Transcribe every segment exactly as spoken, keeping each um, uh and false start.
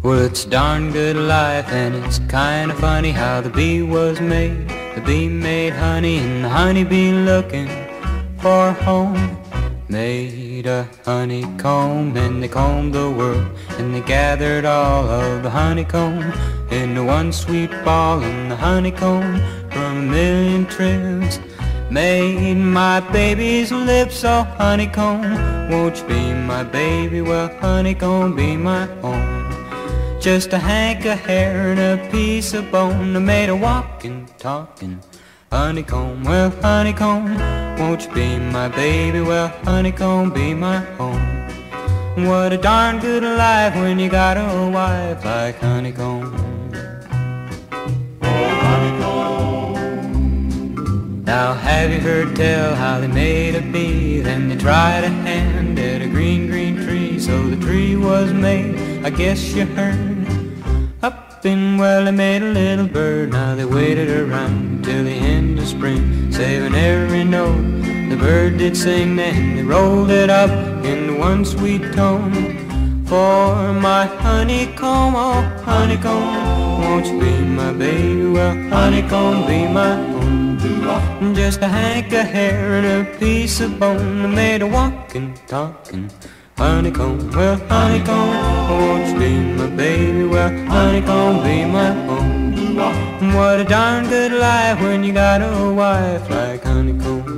Well, it's a darn good life, and it's kinda funny how the bee was made. The bee made honey, and the honeybee looking for a home made a honeycomb, and they combed the world, and they gathered all of the honeycomb into one sweet ball, and the honeycomb from a million trims made my baby's lips all honeycomb. Won't you be my baby? Well, honeycomb, be my home. Just a hank of hair and a piece of bone, I made a walking, talking honeycomb. Well, honeycomb, won't you be my baby? Well, honeycomb, be my home. What a darn good life when you got a wife like honeycomb. Oh, honeycomb. Now have you heard tell how they made a bee? Then they tried a hand at a green, green tree, so the tree was made, I guess you heard. Up in, well, they made a little bird. Now they waited around till the end of spring, saving every note the bird did sing. Then they rolled it up into one sweet tone for my honeycomb. Oh, honeycomb, won't you be my baby? Well, honeycomb, be my home. Just a hank of hair and a piece of bone, I made a walking, talking honeycomb. Well, honeycomb, won't you be my baby? Well, honeycomb, be my home. What a darn good life when you got a wife like honeycomb.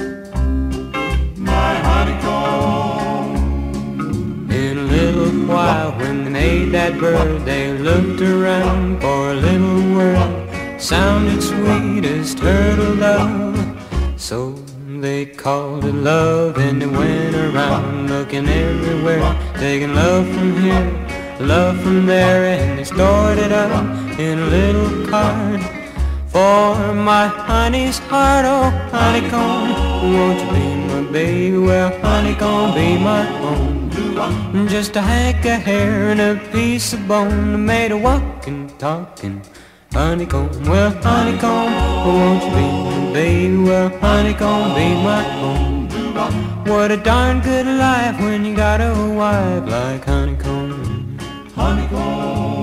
My honeycomb. In a little while when they made that bird, they looked around for a little word sounded sweet as turtle dove, so they called it love, and they went around looking everywhere, taking love from here, love from there, and they stored it up in a little card for my honey's heart. Oh, honeycomb, won't you be my baby? Well, honeycomb, be my home. Just a hank of hair and a piece of bone, I made a walking, talking honeycomb. Well, honeycomb, won't you be my baby? Well, honeycomb, be my home. What a darn good life when you got a wife like honeycomb. Honeycomb.